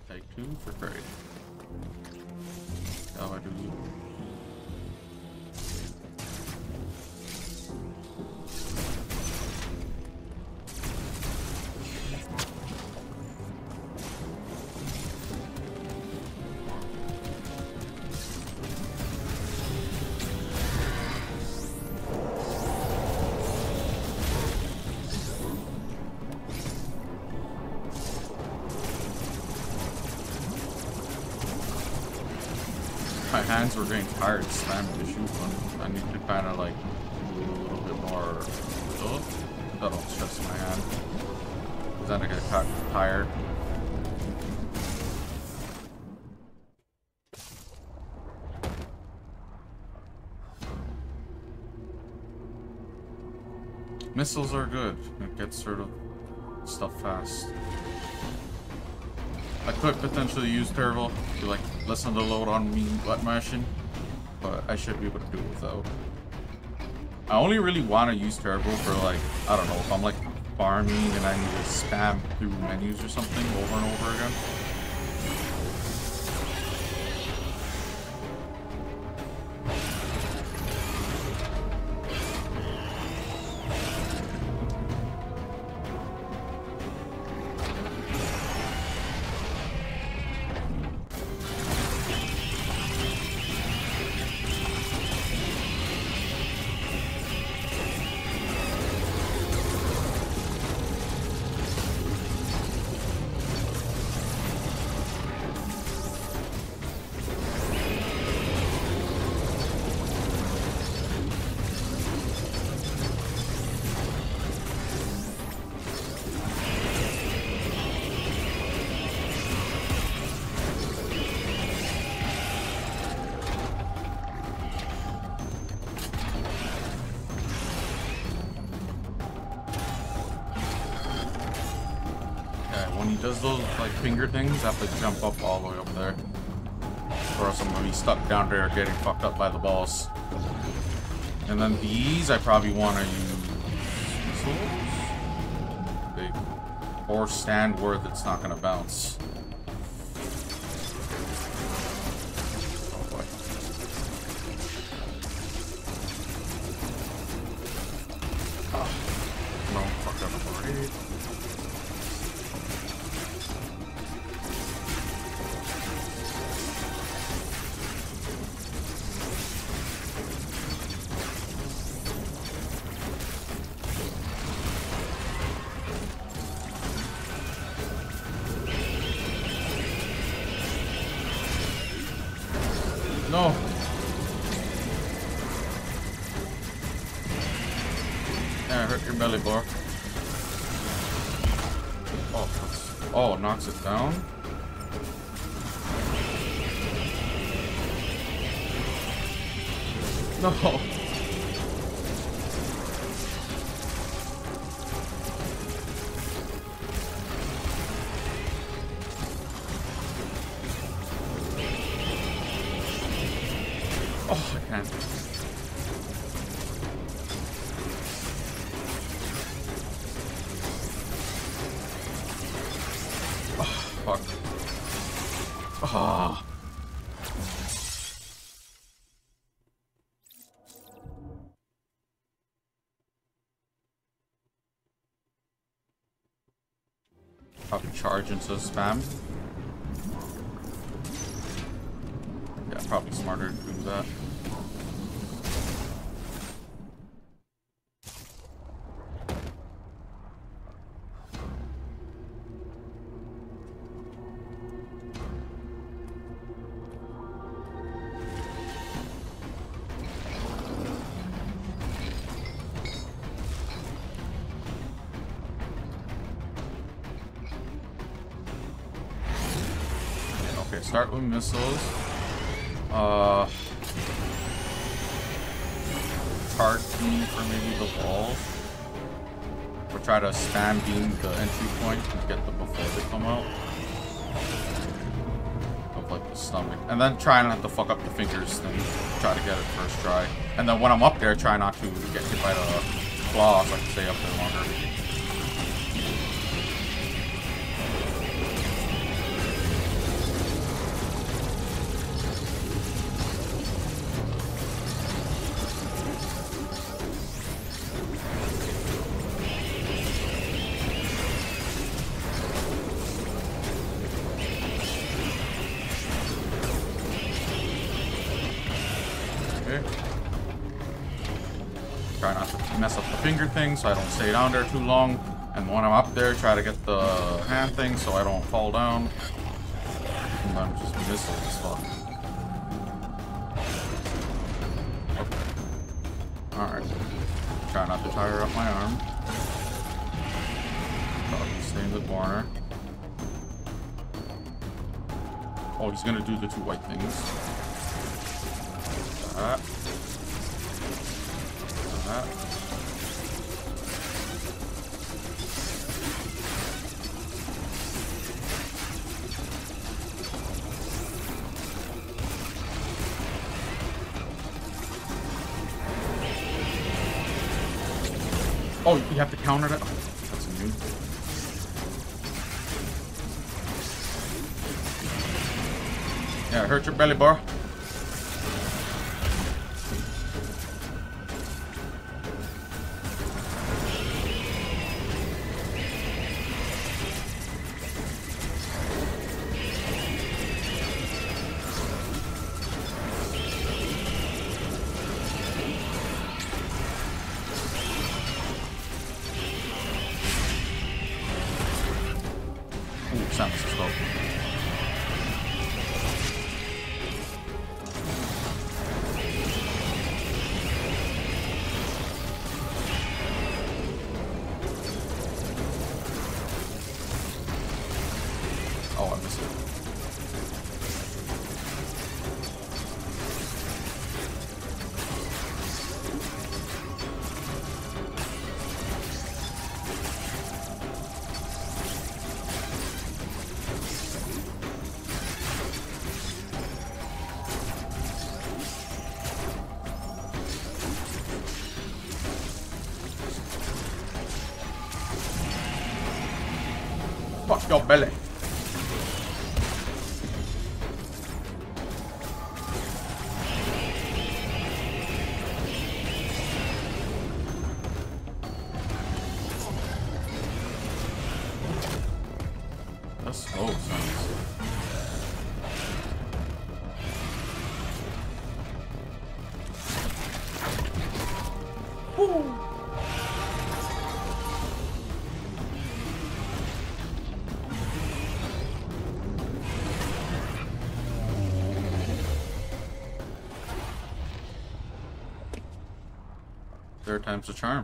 Take 2 for free. How I do you? My hands were getting tired slamming the shoe button. I need to kind of like do a little bit more. Oh, that'll stress my hand. Cause then I get tired. Missiles are good. It gets rid of stuff fast. I could potentially use Turbo to like lessen the load on me butt mashing, but I should be able to do it without. I only really want to use Turbo for like, I don't know, if I'm like farming and I need to spam through menus or something over and over again. Does those like finger things, I have to jump up all the way up there, or else I'm gonna be stuck down there getting fucked up by the balls. And then these I probably want to use missiles, or stand where it's not gonna bounce. Oh boy. Oh. No, fuck up already. No. Yeah, hurt your belly bar. Oh, it knocks it down. No. Oh, I can't. Oh, fuck. Ah. Probably charge into spam. Yeah, probably smarter to do that. Okay, start with missiles. Charge beam for maybe the walls. Or try to spam beam the entry point and get them before they come out. Of like the stomach. And then try not to fuck up the fingers, then try to get it first try. And then when I'm up there, try not to get hit by the claw so I can stay up there longer. mess up the finger thing so I don't stay down there too long. And when I'm up there, try to get the hand thing so I don't fall down. And I'm just missing this fuck. Okay. Alright. Try not to tire up my arm. Probably stay in the corner. Oh, he's gonna do the two white things. That. That. Oh, you have to counter that? Oh, that's new. Yeah, hurt your belly bar. Ooh, sounds slow. Oh, I missed it. Fuck your belly. That's slow, sounds. Woo. Third time's the charm.